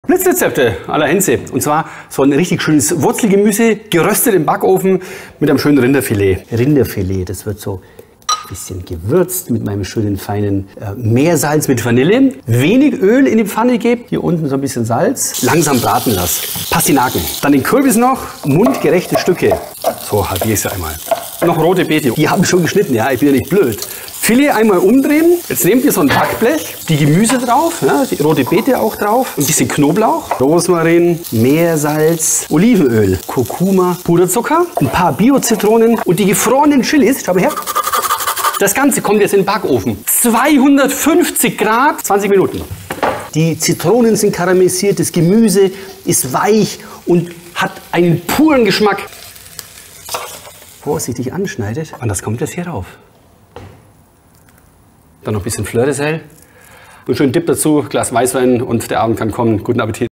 Blitzrezepte à la Henze. Und zwar so ein richtig schönes Wurzelgemüse, geröstet im Backofen mit einem schönen Rinderfilet. Rinderfilet, das wird so ein bisschen gewürzt mit meinem schönen feinen Meersalz mit Vanille. Wenig Öl in die Pfanne gebe, hier unten so ein bisschen Salz. Langsam braten lasse. Pastinaken. Dann den Kürbis noch, mundgerechte Stücke. So halbiere ich sie einmal. Noch rote Beete. Die haben schon geschnitten, ja, ich bin ja nicht blöd. Filet einmal umdrehen. Jetzt nehmt ihr so ein Backblech, die Gemüse drauf, ja, die rote Beete auch drauf, ein bisschen Knoblauch, Rosmarin, Meersalz, Olivenöl, Kurkuma, Puderzucker, ein paar Bio-Zitronen und die gefrorenen Chilis. Schau mal her. Das Ganze kommt jetzt in den Backofen. 250 Grad, 20 Minuten. Die Zitronen sind karamellisiert, das Gemüse ist weich und hat einen puren Geschmack. Vorsichtig anschneidet und das kommt jetzt hier rauf. Dann noch ein bisschen Fleur de Sel. Und schön Dip dazu, Glas Weißwein und der Abend kann kommen. Guten Appetit.